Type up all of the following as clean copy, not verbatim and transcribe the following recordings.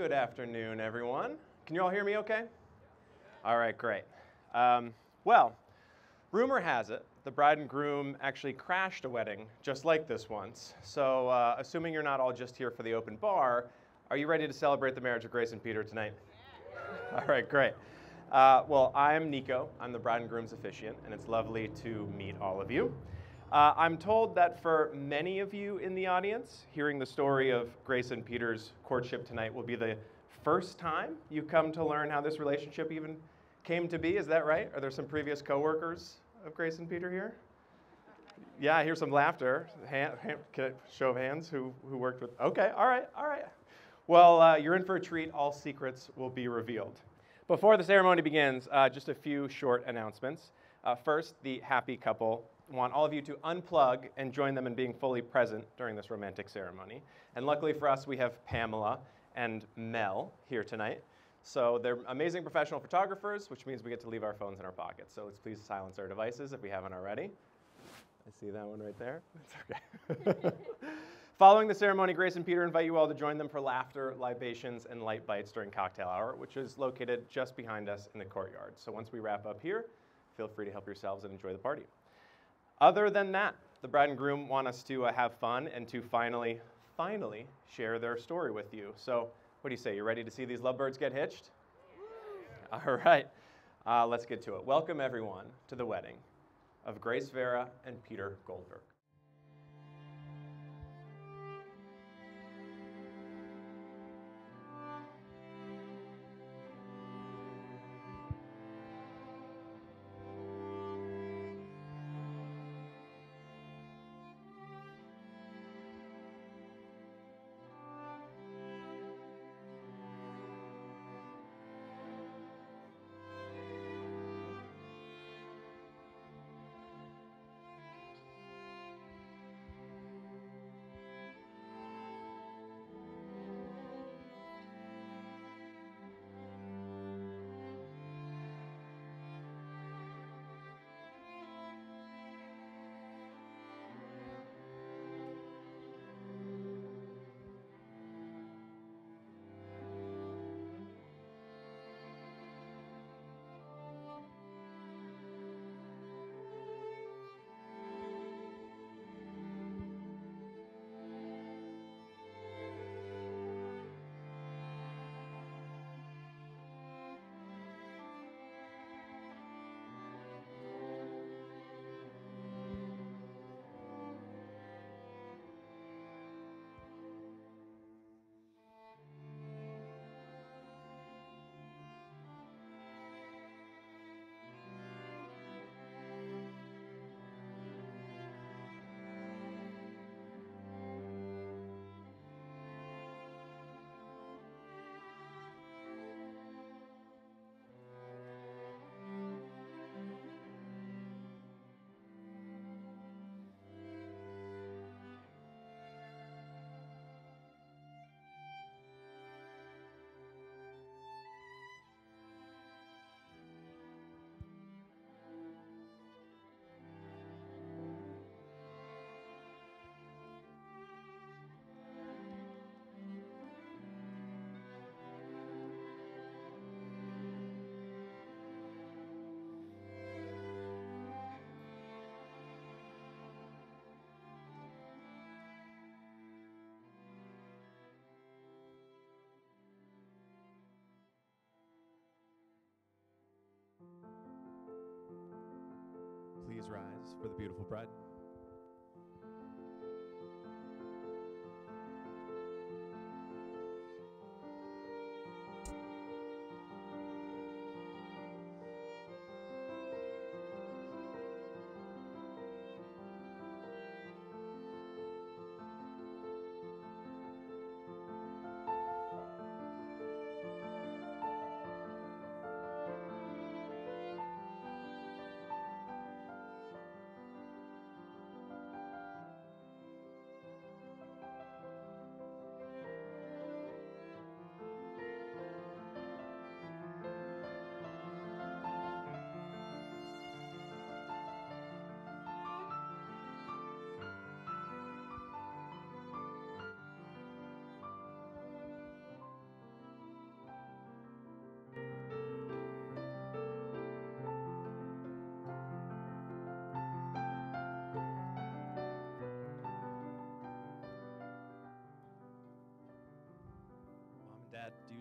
Good afternoon, everyone. Can you all hear me okay? All right, great. Well, rumor has it the bride and groom actually crashed a wedding just like this once. So assuming you're not all just here for the open bar, are you ready to celebrate the marriage of Grace and Peter tonight? Yeah. All right, great. Well, I'm Nico. I'm the bride and groom's officiant, and it's lovely to meet all of you. I'm told that for many of you in the audience, hearing the story of Grace and Peter's courtship tonight will be the first time you come to learn how this relationship even came to be. Is that right? Are there some previous coworkers of Grace and Peter here? Yeah, I hear some laughter. Show of hands who worked with. Okay, all right. Well, you're in for a treat. All secrets will be revealed. Before the ceremony begins, just a few short announcements. First, the happy couple want all of you to unplug and join them in being fully present during this romantic ceremony. And luckily for us, we have Pamela and Mel here tonight. So they're amazing professional photographers, which means we get to leave our phones in our pockets. So let's please silence our devices if we haven't already. I see that one right there. That's okay. Following the ceremony, Grace and Peter invite you all to join them for laughter, libations, and light bites during cocktail hour, which is located just behind us in the courtyard. So once we wrap up here, feel free to help yourselves and enjoy the party. Other than that, the bride and groom want us to have fun and to finally share their story with you. So what do you say? You ready to see these lovebirds get hitched? All right, let's get to it. Welcome, everyone, to the wedding of Grace Vera and Peter Goldberg. Please rise for the beautiful bride.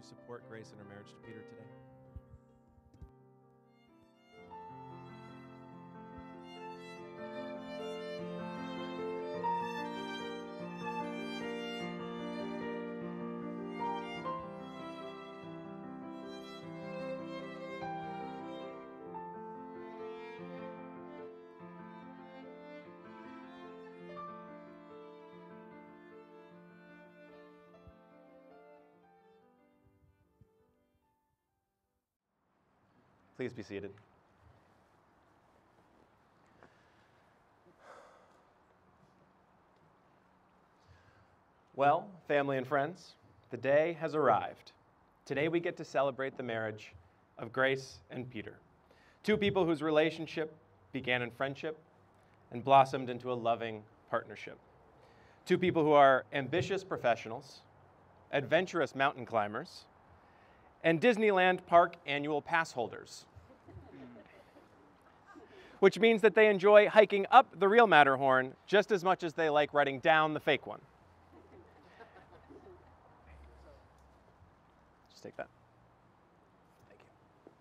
you support Grace in her marriage to Peter today? Please be seated. Well, family and friends, the day has arrived. Today we get to celebrate the marriage of Grace and Peter, two people whose relationship began in friendship and blossomed into a loving partnership. Two people who are ambitious professionals, adventurous mountain climbers, and Disneyland Park annual pass holders, which means that they enjoy hiking up the real Matterhorn just as much as they like riding down the fake one. Just take that. Thank you.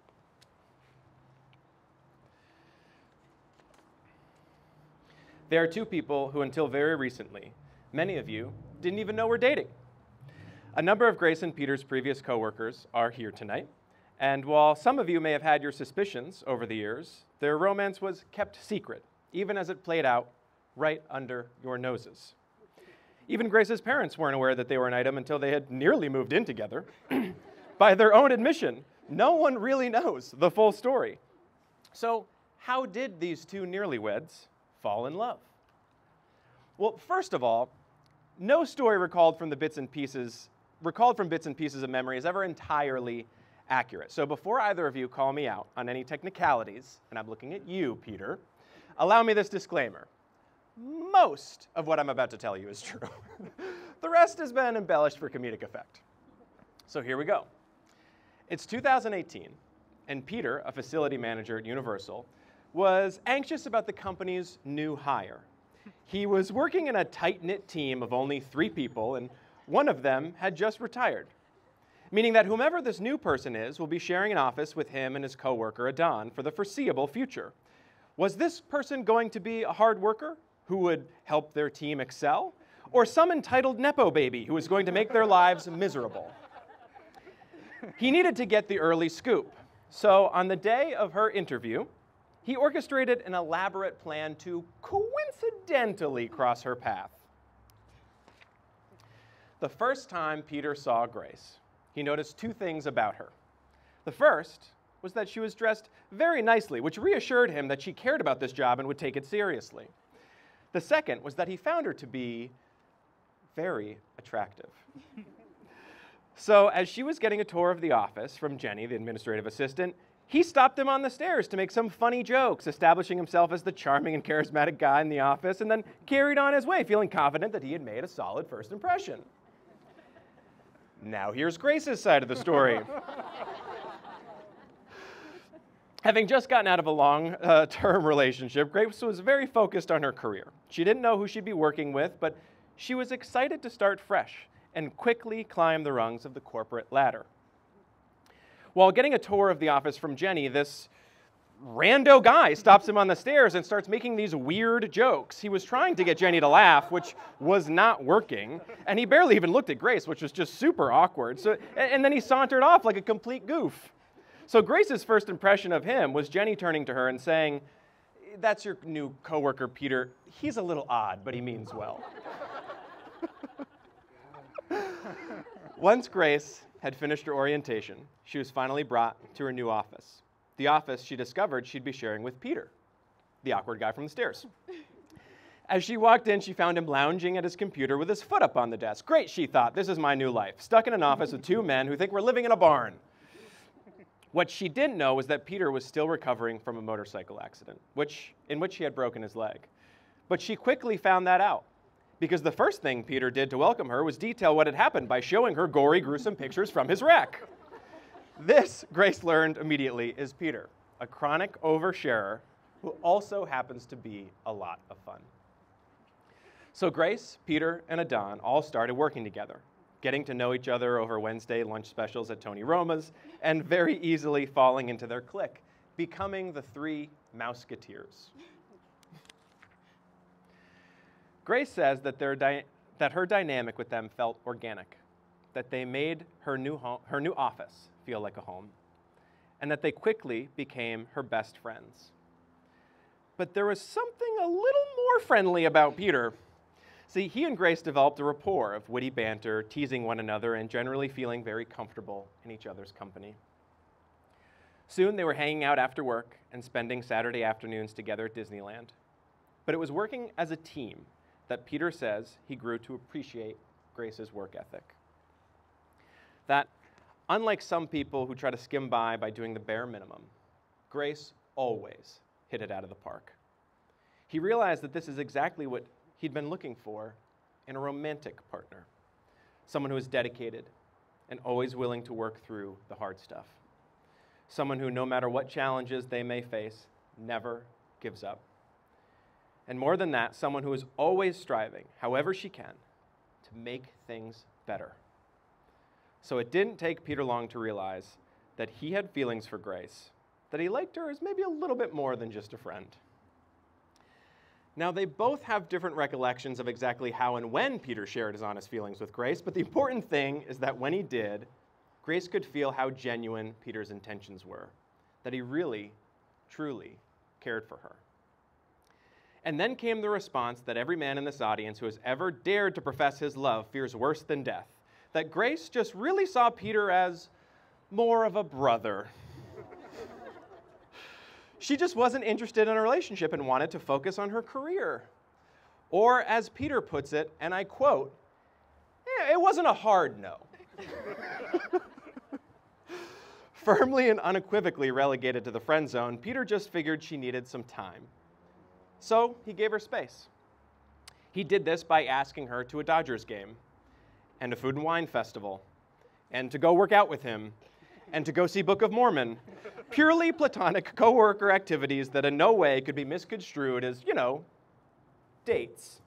There are two people who, until very recently, many of you didn't even know were dating. A number of Grace and Peter's previous coworkers are here tonight, and while some of you may have had your suspicions over the years, their romance was kept secret, even as it played out right under your noses. Even Grace's parents weren't aware that they were an item until they had nearly moved in together. By their own admission, no one really knows the full story. So how did these two nearlyweds fall in love? Well, first of all, no story recalled from bits and pieces of memory is ever entirely accurate. So before either of you call me out on any technicalities, and I'm looking at you, Peter, allow me this disclaimer. Most of what I'm about to tell you is true. The rest has been embellished for comedic effect. So here we go. It's 2018, and Peter, a facility manager at Universal, was anxious about the company's new hire. He was working in a tight-knit team of only 3 people, and one of them had just retired, meaning that whomever this new person is will be sharing an office with him and his coworker, Adon, for the foreseeable future. Was this person going to be a hard worker who would help their team excel, or some entitled Nepo baby who was going to make their lives miserable? He needed to get the early scoop, so on the day of her interview, he orchestrated an elaborate plan to coincidentally cross her path. The first time Peter saw Grace, he noticed 2 things about her. The first was that she was dressed very nicely, which reassured him that she cared about this job and would take it seriously. The second was that he found her to be very attractive. So as she was getting a tour of the office from Jenny, the administrative assistant, he stopped him on the stairs to make some funny jokes, establishing himself as the charming and charismatic guy in the office, and then carried on his way, feeling confident that he had made a solid first impression. Now here's Grace's side of the story. Having just gotten out of a long-term relationship, Grace was very focused on her career. She didn't know who she'd be working with, but she was excited to start fresh and quickly climb the rungs of the corporate ladder. While getting a tour of the office from Jenny, this rando guy stops him on the stairs and starts making these weird jokes. He was trying to get Jenny to laugh, which was not working, and he barely even looked at Grace, which was just super awkward. And then he sauntered off like a complete goof. So Grace's first impression of him was Jenny turning to her and saying, "That's your new coworker, Peter. He's a little odd, but he means well." Once Grace had finished her orientation, she was finally brought to her new office. The office she discovered she'd be sharing with Peter, the awkward guy from the stairs. As she walked in, she found him lounging at his computer with his foot up on the desk. Great, she thought, this is my new life, stuck in an office with 2 men who think we're living in a barn. What she didn't know was that Peter was still recovering from a motorcycle accident, in which he had broken his leg. But she quickly found that out, because the first thing Peter did to welcome her was detail what had happened by showing her gory, gruesome pictures from his wreck. This, Grace learned immediately, is Peter, a chronic oversharer who also happens to be a lot of fun. So Grace, Peter, and Adon all started working together. getting to know each other over Wednesday lunch specials at Tony Roma's, and very easily falling into their clique, becoming the three Mouseketeers. Grace says that, that her dynamic with them felt organic, that they made her new office feel like a home, and that they quickly became her best friends. But there was something a little more friendly about Peter. See, he and Grace developed a rapport of witty banter, teasing one another, and generally feeling very comfortable in each other's company. Soon they were hanging out after work and spending Saturday afternoons together at Disneyland. But it was working as a team that Peter says he grew to appreciate Grace's work ethic. That, unlike some people who try to skim by doing the bare minimum, Grace always hit it out of the park. He realized that this is exactly what he'd been looking for in a romantic partner, someone who is dedicated and always willing to work through the hard stuff, someone who, no matter what challenges they may face, never gives up. And more than that, someone who is always striving, however she can, to make things better. So it didn't take Peter long to realize that he had feelings for Grace, that he liked her as maybe a little bit more than just a friend. Now, they both have different recollections of exactly how and when Peter shared his honest feelings with Grace, but the important thing is that when he did, Grace could feel how genuine Peter's intentions were, that he really, truly cared for her. And then came the response that every man in this audience who has ever dared to profess his love fears worse than death, that Grace just really saw Peter as more of a brother. She just wasn't interested in a relationship and wanted to focus on her career. Or, as Peter puts it, and I quote, it wasn't a hard no. Firmly and unequivocally relegated to the friend zone, Peter just figured she needed some time. So he gave her space. He did this by asking her to a Dodgers game, and a food and wine festival, and to go work out with him, and to go see Book of Mormon. Purely platonic co-worker activities that in no way could be misconstrued as, dates.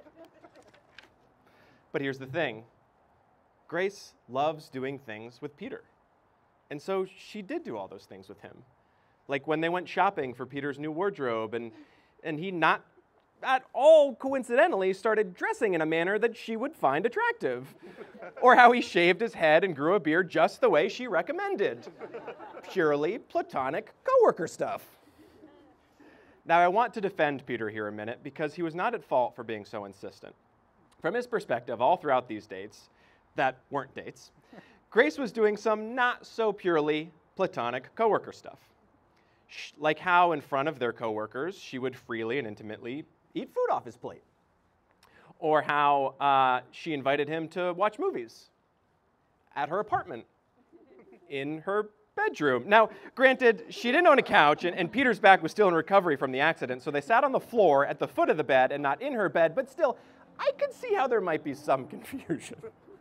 But here's the thing. Grace loves doing things with Peter. And so she did do all those things with him. Like when they went shopping for Peter's new wardrobe, and he not at all coincidentally started dressing in a manner that she would find attractive. Or how he shaved his head and grew a beard just the way she recommended. Purely platonic coworker stuff. Now, I want to defend Peter here a minute because he was not at fault for being so insistent. From his perspective, all throughout these dates, that weren't dates, Grace was doing some not so purely platonic coworker stuff. Like how in front of their coworkers, she would freely and intimately eat food off his plate. Or how she invited him to watch movies at her apartment, in her bedroom. Now, granted, she didn't own a couch, and Peter's back was still in recovery from the accident, so they sat on the floor at the foot of the bed and not in her bed, but still, I could see how there might be some confusion.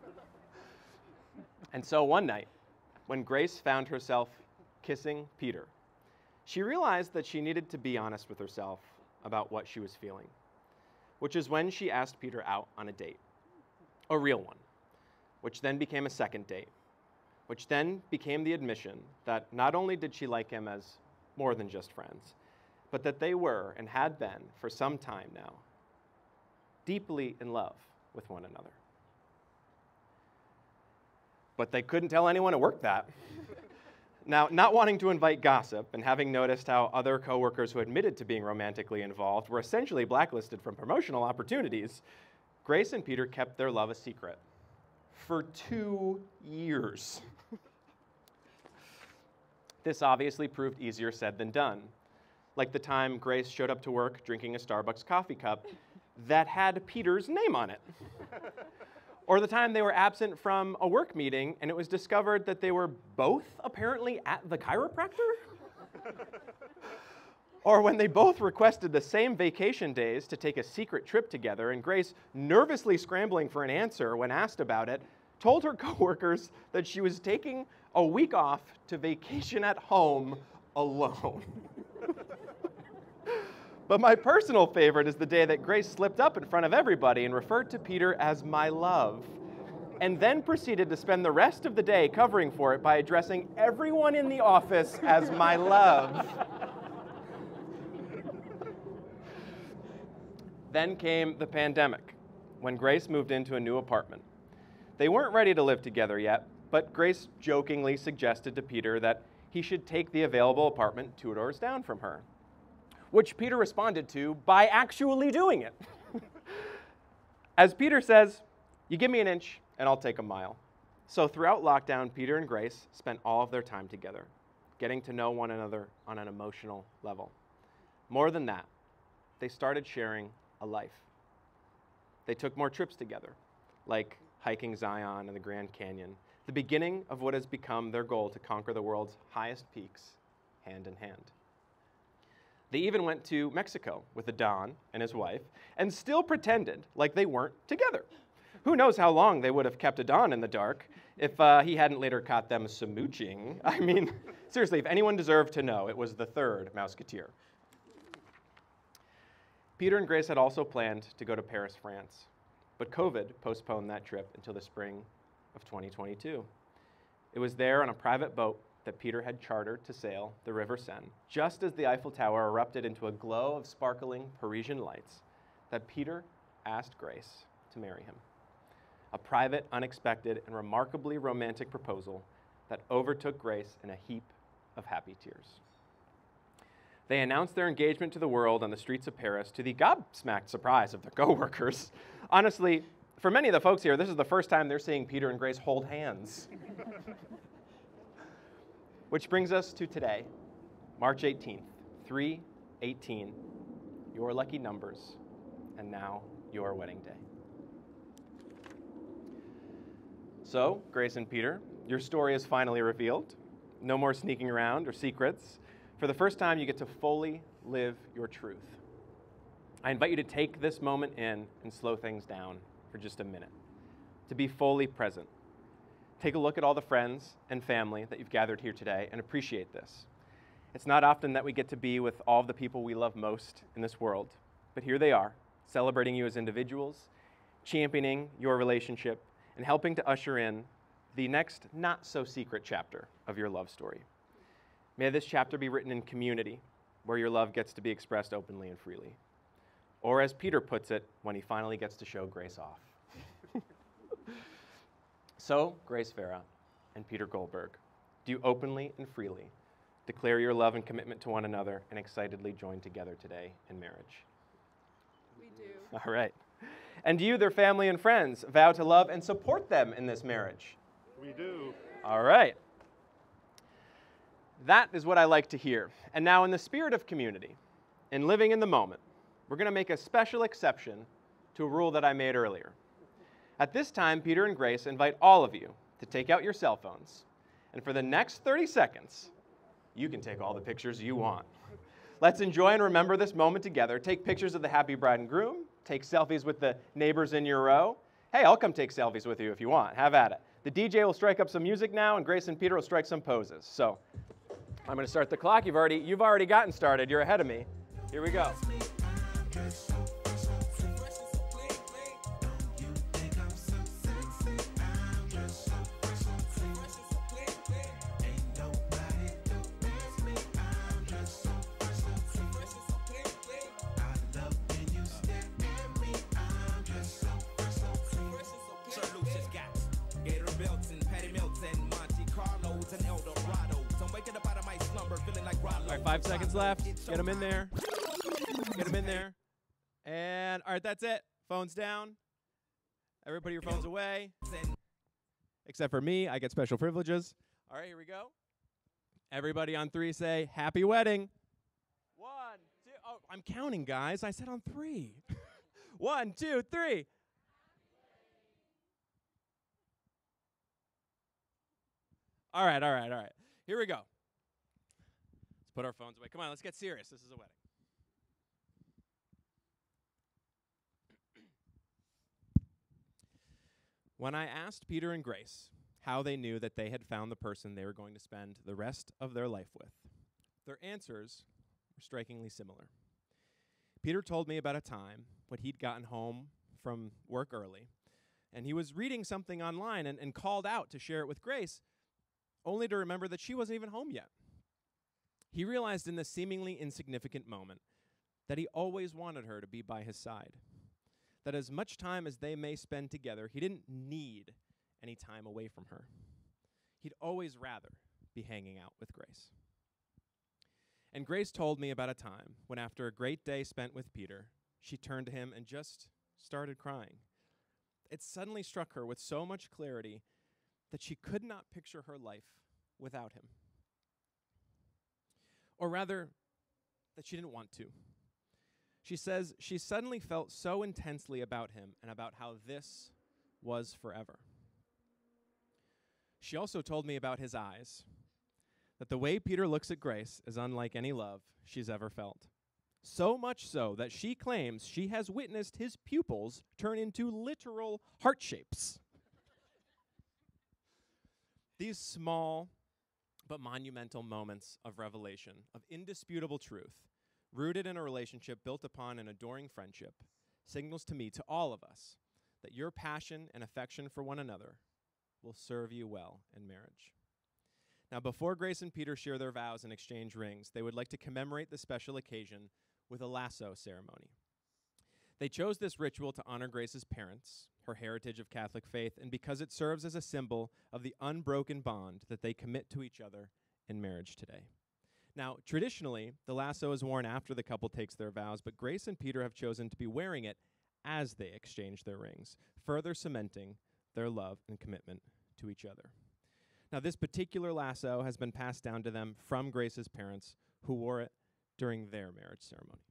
And so one night, when Grace found herself kissing Peter, she realized that she needed to be honest with herself about what she was feeling, which is when she asked Peter out on a date, a real one, which then became a second date, which then became the admission that not only did she like him as more than just friends, but that they were and had been for some time now deeply in love with one another. But they couldn't tell anyone at work that. Now, not wanting to invite gossip and having noticed how other coworkers who admitted to being romantically involved were essentially blacklisted from promotional opportunities, Grace and Peter kept their love a secret for 2 years. This obviously proved easier said than done, like the time Grace showed up to work drinking a Starbucks coffee cup that had Peter's name on it. Or the time they were absent from a work meeting and it was discovered that they were both apparently at the chiropractor? Or when they both requested the same vacation days to take a secret trip together and Grace, nervously scrambling for an answer when asked about it, told her coworkers that she was taking a week off to vacation at home alone. But my personal favorite is the day that Grace slipped up in front of everybody and referred to Peter as my love. and then proceeded to spend the rest of the day covering for it by addressing everyone in the office as my love. Then came the pandemic, when Grace moved into a new apartment. They weren't ready to live together yet, but Grace jokingly suggested to Peter that he should take the available apartment 2 doors down from her, which Peter responded to by actually doing it. As Peter says, "You give me an inch and I'll take a mile." So throughout lockdown, Peter and Grace spent all of their time together, getting to know one another on an emotional level. More than that, they started sharing a life. They took more trips together, like hiking Zion and the Grand Canyon, the beginning of what has become their goal to conquer the world's highest peaks hand in hand. They even went to Mexico with Don and his wife and still pretended like they weren't together. Who knows how long they would have kept Don in the dark if he hadn't later caught them smooching. I mean, seriously, if anyone deserved to know, it was the third Mouseketeer. Peter and Grace had also planned to go to Paris, France, but COVID postponed that trip until the spring of 2022. It was there on a private boat that Peter had chartered to sail the River Seine, just as the Eiffel Tower erupted into a glow of sparkling Parisian lights, that Peter asked Grace to marry him. A private, unexpected, and remarkably romantic proposal that overtook Grace in a heap of happy tears. They announced their engagement to the world on the streets of Paris to the gobsmacked surprise of their coworkers. Honestly, for many of the folks here, this is the first time they're seeing Peter and Grace hold hands. Which brings us to today, March 18th, 3/18, your lucky numbers, and now your wedding day. So, Grace and Peter, your story is finally revealed. No more sneaking around or secrets. For the first time, you get to fully live your truth. I invite you to take this moment in and slow things down for just a minute, to be fully present. Take a look at all the friends and family that you've gathered here today and appreciate this. It's not often that we get to be with all of the people we love most in this world, but here they are, celebrating you as individuals, championing your relationship, and helping to usher in the next not-so-secret chapter of your love story. May this chapter be written in community, where your love gets to be expressed openly and freely. Or as Peter puts it, when he finally gets to show Grace off. So, Grace Farah and Peter Goldberg, do you openly and freely declare your love and commitment to one another and excitedly join together today in marriage? We do. All right. And do you, their family and friends, vow to love and support them in this marriage? We do. All right. That is what I like to hear. And now, in the spirit of community, in living in the moment, we're going to make a special exception to a rule that I made earlier. At this time, Peter and Grace invite all of you to take out your cell phones. And for the next 30 seconds, you can take all the pictures you want. Let's enjoy and remember this moment together. Take pictures of the happy bride and groom. Take selfies with the neighbors in your row. Hey, I'll come take selfies with you if you want. Have at it. The DJ will strike up some music now, and Grace and Peter will strike some poses. So I'm going to start the clock. You've already gotten started. You're ahead of me. Here we go. All right, 5 seconds left. Get them in there. Get them in there. And, all right, that's it. Phones down. Everybody, your phones away. Except for me, I get special privileges. All right, here we go. Everybody on 3 say, happy wedding. 1, 2, oh, I'm counting, guys. I said on 3. 1, 2, 3. All right. Here we go. Let's put our phones away. Come on, let's get serious. This is a wedding. When I asked Peter and Grace how they knew that they had found the person they were going to spend the rest of their life with, their answers were strikingly similar. Peter told me about a time when he'd gotten home from work early, And he was reading something online and called out to share it with Grace, only to remember that she wasn't even home yet. He realized in this seemingly insignificant moment that he always wanted her to be by his side. That as much time as they may spend together, he didn't need any time away from her. He'd always rather be hanging out with Grace. And Grace told me about a time when, after a great day spent with Peter, she turned to him and just started crying. It suddenly struck her with so much clarity that she could not picture her life without him. Or rather, that she didn't want to. She says she suddenly felt so intensely about him and about how this was forever. She also told me about his eyes, that the way Peter looks at Grace is unlike any love she's ever felt. So much so that she claims she has witnessed his pupils turn into literal heart shapes. These small but monumental moments of revelation, of indisputable truth, rooted in a relationship built upon an adoring friendship, signals to me, to all of us, that your passion and affection for one another will serve you well in marriage. Now, before Grace and Peter share their vows and exchange rings, they would like to commemorate this special occasion with a lasso ceremony. They chose this ritual to honor Grace's parents, her heritage of Catholic faith, and because it serves as a symbol of the unbroken bond that they commit to each other in marriage today. Now, traditionally, the lasso is worn after the couple takes their vows, but Grace and Peter have chosen to be wearing it as they exchange their rings, further cementing their love and commitment to each other. Now, this particular lasso has been passed down to them from Grace's parents, who wore it during their marriage ceremony.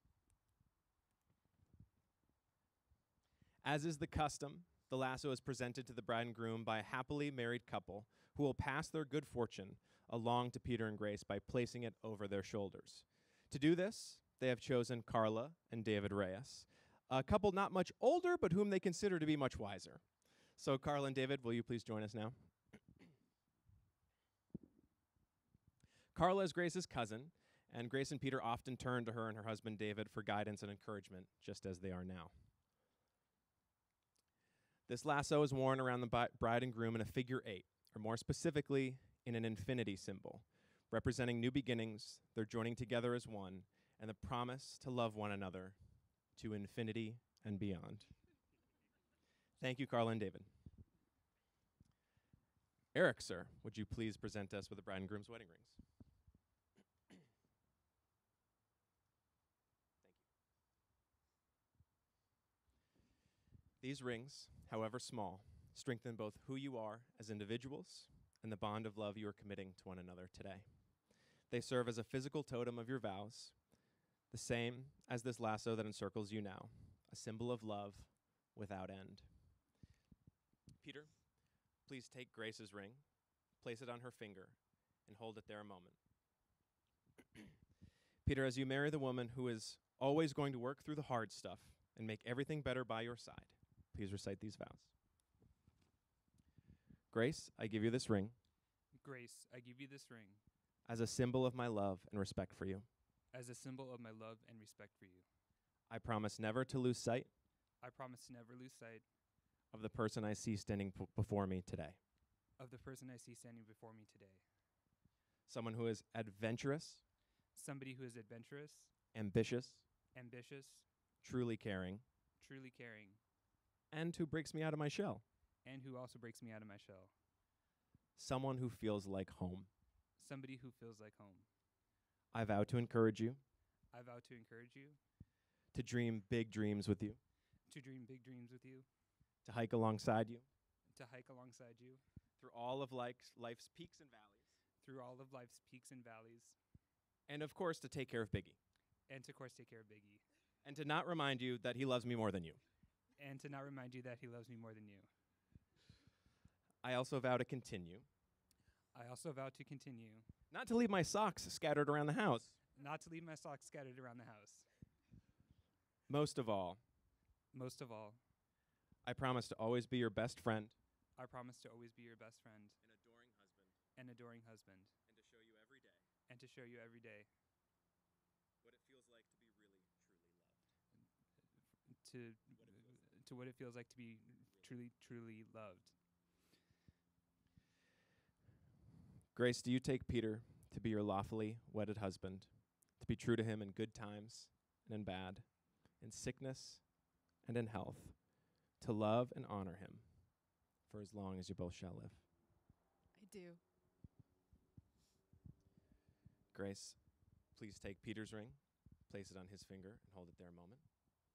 As is the custom, the lasso is presented to the bride and groom by a happily married couple who will pass their good fortune along to Peter and Grace by placing it over their shoulders. To do this, they have chosen Carla and David Reyes, a couple not much older, but whom they consider to be much wiser. So, Carla and David, will you please join us now? Carla is Grace's cousin, and Grace and Peter often turn to her and her husband David for guidance and encouragement, just as they are now. This lasso is worn around the bride and groom in a figure 8, or more specifically, in an infinity symbol, representing new beginnings, their joining together as one, and the promise to love one another to infinity and beyond. Thank you, Carla and David. Eric, sir, would you please present us with the bride and groom's wedding rings? These rings, however small, strengthen both who you are as individuals and the bond of love you are committing to one another today. They serve as a physical totem of your vows, the same as this lasso that encircles you now, a symbol of love without end. Peter, please take Grace's ring, place it on her finger, and hold it there a moment. Peter, as you marry the woman who is always going to work through the hard stuff and make everything better by your side, please recite these vows. Grace, I give you this ring. Grace, I give you this ring. As a symbol of my love and respect for you. As a symbol of my love and respect for you. I promise never to lose sight. I promise to never lose sight. Of the person I see standing before me today. Of the person I see standing before me today. Someone who is adventurous. Somebody who is adventurous. Ambitious. Ambitious. Truly caring. Truly caring. And who breaks me out of my shell. And who also breaks me out of my shell. Someone who feels like home. Somebody who feels like home. I vow to encourage you. I vow to encourage you. To dream big dreams with you. To dream big dreams with you. To hike alongside you. To hike alongside you. Through all of life's peaks and valleys. Through all of life's peaks and valleys. And of course, to take care of Biggie. And to, of course, take care of Biggie. And to not remind you that he loves me more than you. And to not remind you that he loves me more than you. I also vow to continue. I also vow to continue. Not to leave my socks scattered around the house. Not to leave my socks scattered around the house. Most of all. Most of all. I promise to always be your best friend. I promise to always be your best friend. An adoring husband. An adoring husband. And to show you every day. And to show you every day. What it feels like to be really, truly loved. To what it feels like to be truly, truly loved. Grace, do you take Peter to be your lawfully wedded husband, to be true to him in good times and in bad, in sickness and in health, to love and honor him for as long as you both shall live? I do. Grace, please take Peter's ring, place it on his finger, and hold it there a moment.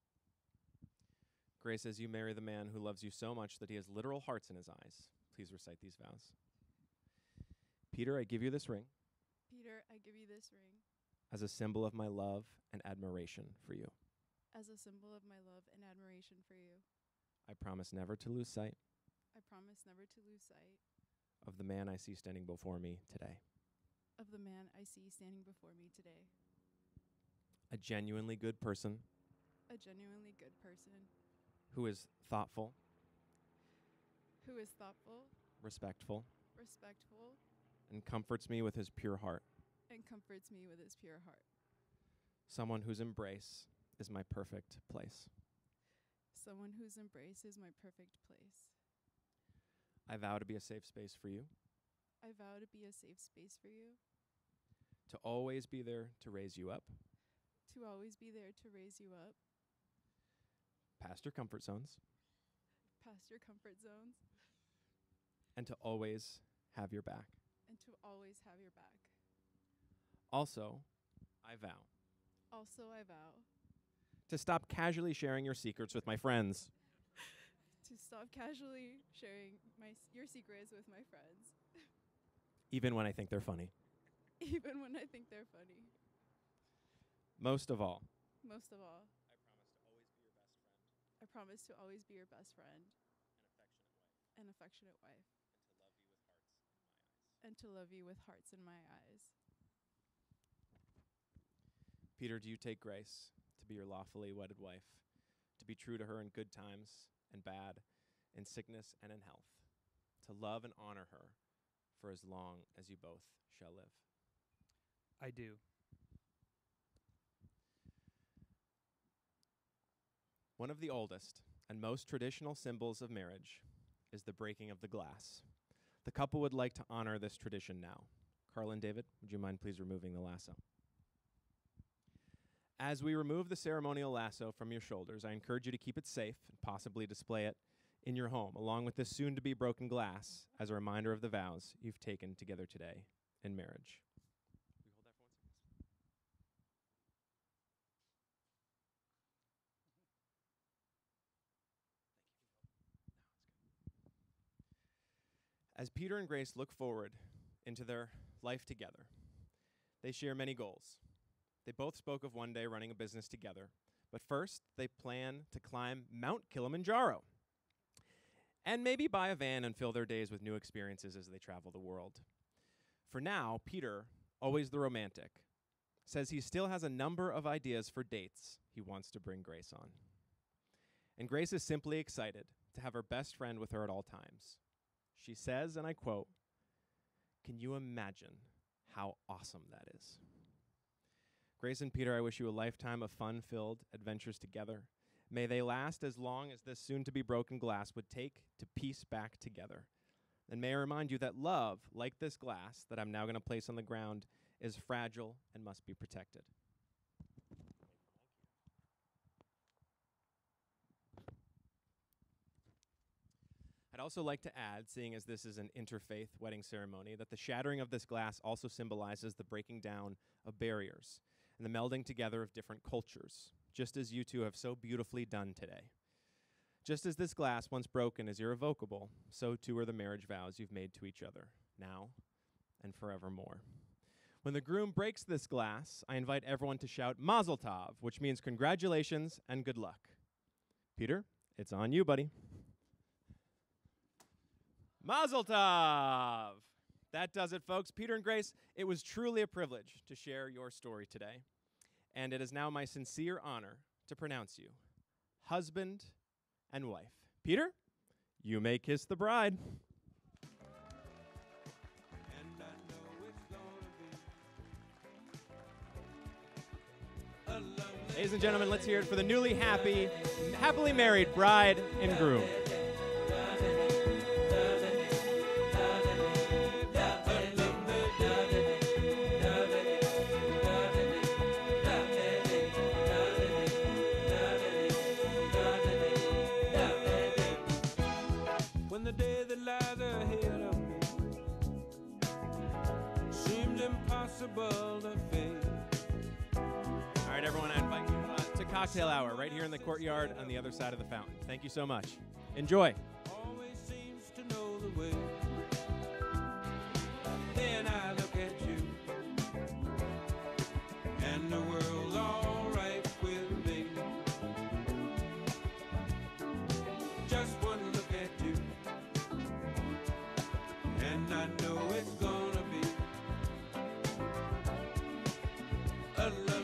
Grace, as you marry the man who loves you so much that he has literal hearts in his eyes, please recite these vows. Peter, I give you this ring Peter, I give you this ring as a symbol of my love and admiration for you. as a symbol of my love and admiration for you. I promise never to lose sight I promise never to lose sight of the man I see standing before me today. of the man I see standing before me today. A genuinely good person A genuinely good person who is thoughtful, who is thoughtful, respectful, respectful, and comforts me with his pure heart. and comforts me with his pure heart. Someone whose embrace is my perfect place. Someone whose embrace is my perfect place. I vow to be a safe space for you, I vow to be a safe space for you, to always be there to raise you up, to always be there to raise you up, past your comfort zones, past your comfort zones, and to always have your back. and to always have your back. Also, I vow Also, I vow to stop casually sharing your secrets with my friends, to stop casually sharing your secrets with my friends, even when I think they're funny. even when I think they're funny. Most of all, Most of all, I promise to always be your best friend I promise to always be your best friend and affectionate wife, and to love you with hearts in my eyes. Peter, do you take Grace to be your lawfully wedded wife, to be true to her in good times and bad, in sickness and in health, to love and honor her for as long as you both shall live? I do. One of the oldest and most traditional symbols of marriage is the breaking of the glass. The couple would like to honor this tradition now. Carl and David, would you mind please removing the lasso? As we remove the ceremonial lasso from your shoulders, I encourage you to keep it safe and possibly display it in your home, along with this soon-to-be broken glass, as a reminder of the vows you've taken together today in marriage. Will you hold that for 1 second? As Peter and Grace look forward into their life together, they share many goals. They both spoke of one day running a business together, but first they plan to climb Mount Kilimanjaro and maybe buy a van and fill their days with new experiences as they travel the world. For now, Peter, always the romantic, says he still has a number of ideas for dates he wants to bring Grace on. And Grace is simply excited to have her best friend with her at all times. She says, and I quote, "Can you imagine how awesome that is?" Grace and Peter, I wish you a lifetime of fun-filled adventures together. May they last as long as this soon-to-be broken glass would take to piece back together. And may I remind you that love, like this glass that I'm now going to place on the ground, is fragile and must be protected. I'd also like to add, seeing as this is an interfaith wedding ceremony, that the shattering of this glass also symbolizes the breaking down of barriers and the melding together of different cultures, just as you two have so beautifully done today. Just as this glass, once broken, is irrevocable, so too are the marriage vows you've made to each other, now and forevermore. When the groom breaks this glass, I invite everyone to shout Mazel Tov, which means congratulations and good luck. Peter, it's on you, buddy. Mazel Tov! That does it, folks. Peter and Grace, it was truly a privilege to share your story today. And it is now my sincere honor to pronounce you husband and wife. Peter, you may kiss the bride. Ladies and gentlemen, let's hear it for the newly happily married bride and groom. impossible to fake. All right, everyone, I invite you to cocktail hour right here in the courtyard on the other side of the fountain. Thank you so much. Enjoy. Always seems to know the way. Then I look at you, and the world's all right with me. Just one look at you, and I know it's gonna be a love.